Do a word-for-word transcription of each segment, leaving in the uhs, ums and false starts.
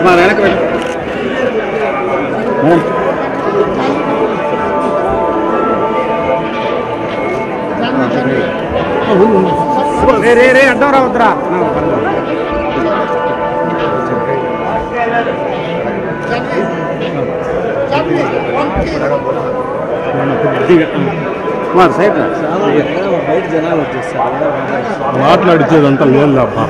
మా వెనక మేడం రే రే రే అడ్డం రావద్దురా సైడ్ బయట జనాలు వచ్చేస్తారు మాట్లాడిచ్చేదంతా లేదు అబ్బా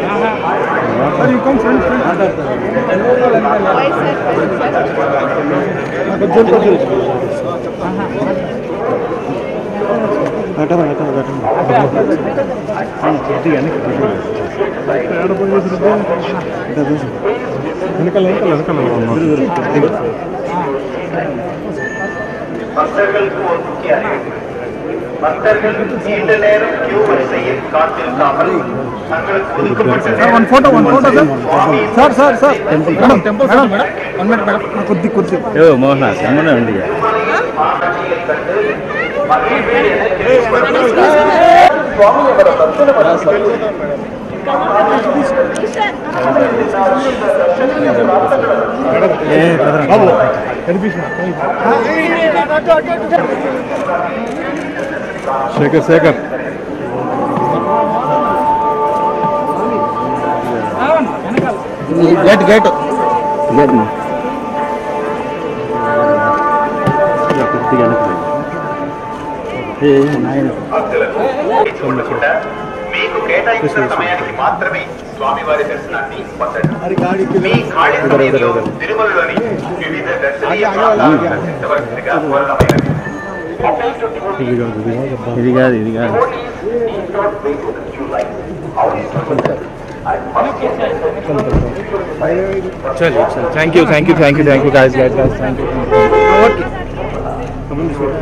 వెనకాల వెనకాల பக்தர்களுக்கு ஒரு முக்கிய அறிவிப்பு. பக்தர்கள் நீண்ட நேரம் கியூ வரிசையில் காத்திருக்காமல் தங்களுக்கு ஒதுக்கப்பட்ட Shekhar Shekhar gate gate gate మీకు కేటాయించిన సమయానికి మాత్రమే స్వామివారి దర్శనాన్ని పొందండి. మీ ఖాళీ సమయంలో తిరుమలలోని వివిధ దర్శనీయ ప్రాంతాలను దర్శించవలసిందిగా కోరడమైనది. ఇది కాదు ఇది కాదు చల్ చల్ thank you thank you thank you thank you guys guys guys thank you.